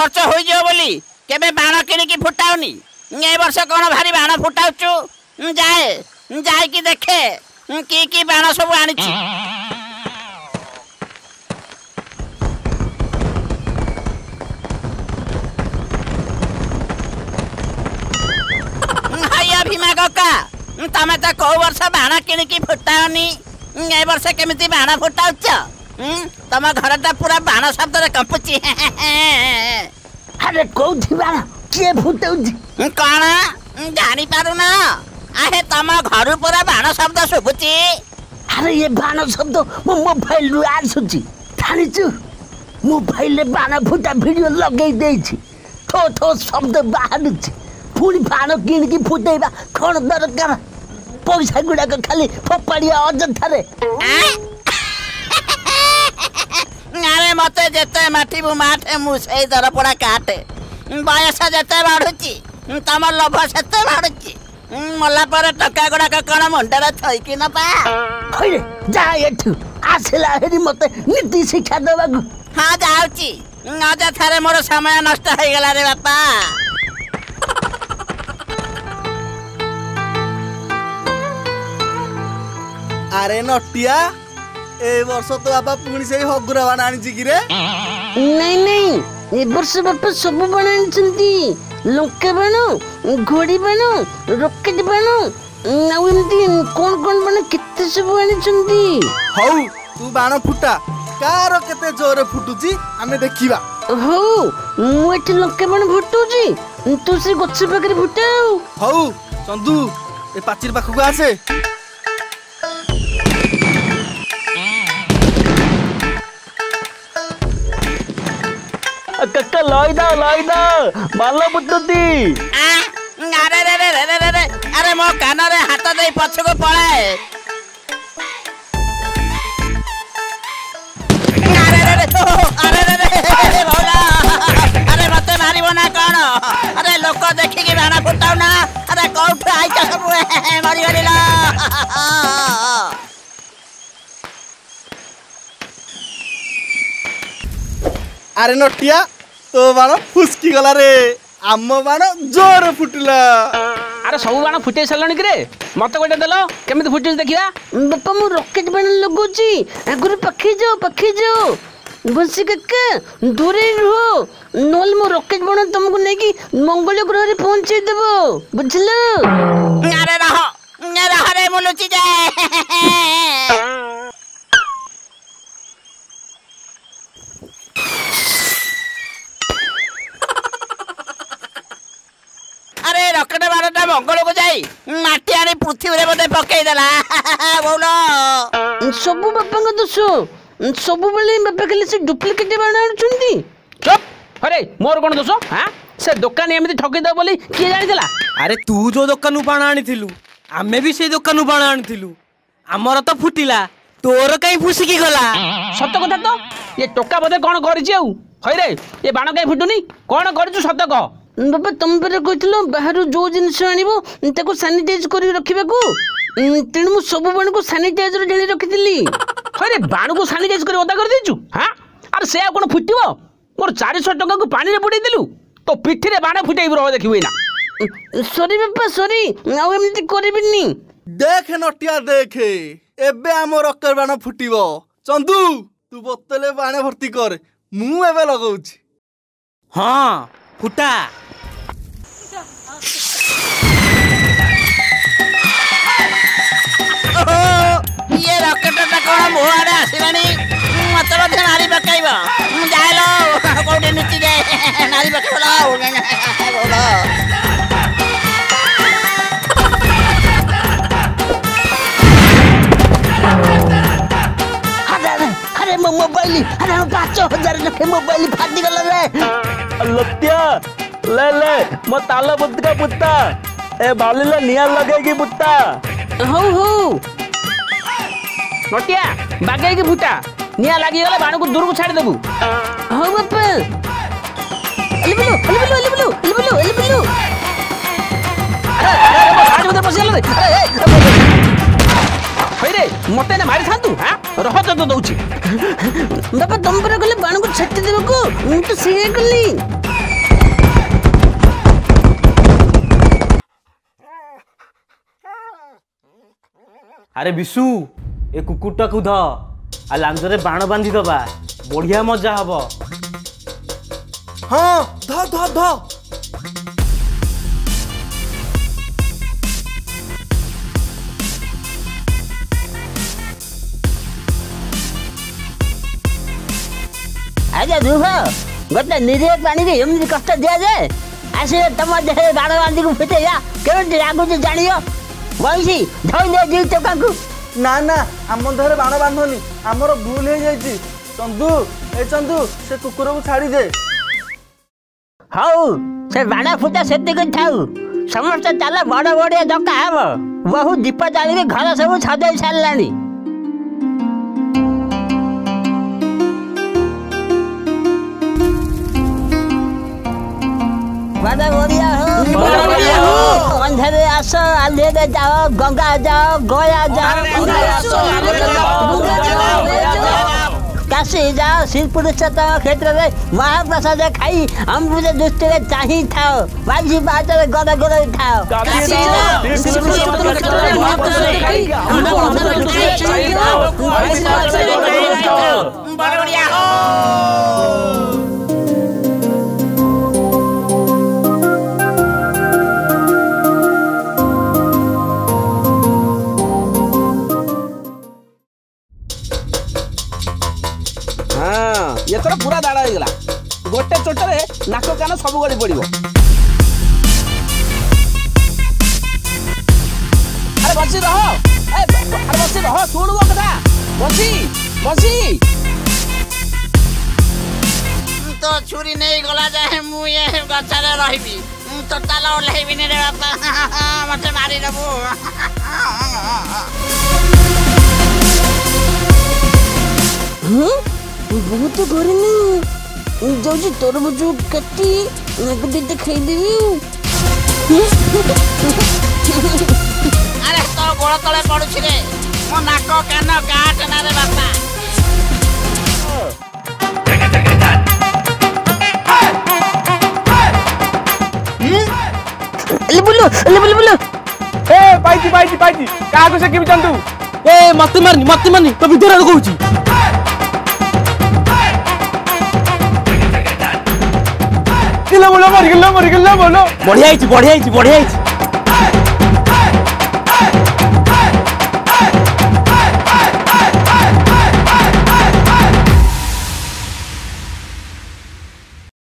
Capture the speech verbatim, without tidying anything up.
खर्च हो जाओ बोली केबे बाण किनिकी फुटाउनी ए वर्ष कौन भारी बाण फुटाउचु जाए जाए कि देखे की की बाण सब आनिछि हाया भीमा कक्का तमे तो कौ वर्ष बाण किनिकी फुटाउनी ए वर्ष केमिति बाण फुटाउछ तम घरटा पूरा बाण शब्द रे कंपुची अरे कौथि बाण के फुटाउछि कौन जानी पारु ना आहे तम घर पूरा बाण शब्द सुबुची अरे ये बाण शब्द मो मोबाइल रु आसुची थानिछु मोबाइल रे बाण फुटा वीडियो लगै देछि थो थो शब्द बाहरुछि पुणी बाण किणकी फुटेबा कोन दरकार पैसा गुडा को खाली फोपाड़िया अजंथारे अरे मते जेते माठीबु माठे मु सेई दर पड़ा काटे बयस जेते बाढुची तम लोभ सेते बाढुची मला पर टका गुडा को कोन मुंडरा थई कि न पा होय जा एठु आसेला हेरी मते नीति शिक्षा देबागु हां जाउची अजथारे मोर समय नष्ट हो गेला रे बापा अरे नटिया ए वर्ष तो बाबा पुणी से हगुरा बाण आनी कि रे नहीं नहीं ए वर्ष बापा सब बाण आनी लंका बाण घोड़ी बाण रॉकेट बाण आउ एमती कोन कोन बाण केते सब आनी हौ तू बाण फुटा कार केते जोरे फुटुची हमें देखिबा हौ मु एठी लंका बाण फुटुची तू से गछ पाखरे फुटाऊ हौ चंदू ए पाचिर पाखु आसे कक्का लई दा लई दा बालो बुद्धि अरे रे रे रे रे रे अरे मो कान रे हाथ दे पछ को पळे अरे रे रे अरे रे रे भोला अरे मते मारिबो ना कोन अरे लोक देखि के बाण फुटाउ ना अरे कोठ आइ छ सब मारी गलिला अरे नटिया तो बाण फुसकी गला रे आम बाण जोर फुटला अरे सब बाण फुटे सलणी रे मते गोटे देलो केमिति फुटे देखिया बापा मु रॉकेट बाण लगुची आगुर पखी जो पखी जो बंसी कक्का दूरे रहो नोल मो रॉकेट बाण तुमको नै कि मंगल ग्रह रे पहुंचे देबो बुझलो अरे रहो रहो रे मुलुची जाए अरे रॉकेट बारटा मंगल को जाई माटी आनी पृथ्वी रे बदे पकई देला बोलो सब बापा को दोष सब बेले बापा खाली से डुप्लीकेट बाण आनुचंती चुप अरे मोर कोन दोष हां से दुकान एमिति ठकी दो बोली के जानि देला अरे तू जो दुकान बाण आनिथिलु आमे भी से दुकान बाण आनिथिलु हमर तो फुटिला तोर काई फुसिकी गला सत्य कथा तो ये टोका बदे कोन करिछि आउ हई रे ये बाण काई फुटुनी कोन करिछु सत्य कह बाबा तुम पर कहथिलो बाहर जो जिनिस आनिबो ताको सैनिटाइज करी रखिबाकू तेणु मु सब बाण को सैनिटाइजर ढाली रखिथिली अरे बाण को सैनिटाइज करी ओदा कर देछु हां अरे से कोन फुटिबो मोर चार सौ टका को पानी रे बुडई देलु तो पिठी रे बाण फुटाई रहो देखिबे ना सॉरी बाबा सॉरी आ एमती करबिनी देख नटिया देखे एबे हम रॉकेट बाण फुटिबो चंदू तू बोतले बाण भर्ती कर मु एबे लगाउछि हां फुटा ये रॉकेट टा कोन मोहारे आसिलानी मत मत मारी पकाइबो जायलो कोडे नीचे जाए मारी पकाइला बोलो अरे अरे मो मोबाइल अरे पाँच हजार लखे मोबाइल फाटी गला रे लत्या ले ले मो ताला बुत्ता बुत्ता ए बालीला निया लगेगी बुत्ता हो हो नटिया बागेगी बुत्ता निया लागी गला बाण को दूर को छाड़ देबू हो बापा अली बोलो अली बोलो अली बोलो अली बोलो अली बोलो अरे अरे मो साज उधर पसिया ले अरे हई रे मते ने मारी थांतु हां रह तो दउची बापा तुम पर गले बाण को छट्टी देबको मु तो सिए गली अरे विशु ए कुकुरटा को ध आ लांजरे बाण बांधी दबा बढ़िया मजा हब। हाँ ध ध ध ଆଜ୍ଞା ରୁହ ଗୋଟେ ନିରୀହ ପ୍ରାଣୀକି ଏମିତି କଷ୍ଟ ଦିଆଯାଏ। ଆସିଲେ ତମ ଦେହରେ ବାଣ ବାନ୍ଧିକୁ ଫିଟେଇବା କେମିତି ଲାଗୁଛି ଜାଣିବ। ବଇସି ଧଇଲେ ଦି ଟୋକାଙ୍କୁ। ନା ନା ଆମ ଦେହରେ ବାଣ ବାନ୍ଧନି ଆମର ଭୁଲ ହେଇଯାଇଛି। ଚନ୍ଦୁ ଏ ଚନ୍ଦୁ ସେ କୁକୁରକୁ ଛାଡ଼ି ଦେ। ହଉ ସେ ବାଣ ଫୁଟା ସେତିକି ଥାଉ। ସମସ୍ତେ ଚାଲ ବଡ଼ ବଡ଼ିଆ ଡକା ହବ। ବହୁ ଦୀପ ଜାଳିକି ଘର ସବୁ ସଜେଇ ସାରିଲାଣି। बड़ा बढ़िया हो अंधेरे आसो अंधेरे जाओ गंगा जाओ गया जाओ काशी जाओ श्री पुरुषोत्तम क्षेत्र में महाप्रसाद खाई अमृत दृष्टि में चाही थाओ बाजी बाजार गद गद खाओ बड़ा बढ़िया हो। ये थोड़ा पूरा दाड़ा हो गला गोटे चोटरे नाक कान सब गड़ी पड़ो। अरे बसी रह अरे बसी रह शुणु मो कथा बसी बसी तो छुरी नहीं गला जाए मु ये गछरे रहिबी तो ताला ओल्हेबी ने रे बापा मते मारी देबू। बहुत गरम जाऊँ तरबुज काटी दीदी खाईदेवी। अरे तो गोड़ तले पड़ुछि रे मो नाक कान काट ना रे बापा। ले बोलो ले बोलो बोलो ए पाइची पाइची पाइची का को से कि चंदू ए मत मारनी मत मारनी तो विद्यार कहूची किलो बोलो मर गेलो मर गेलो बोलो बढ़िया आइची बढ़िया आइची बढ़िया आइची।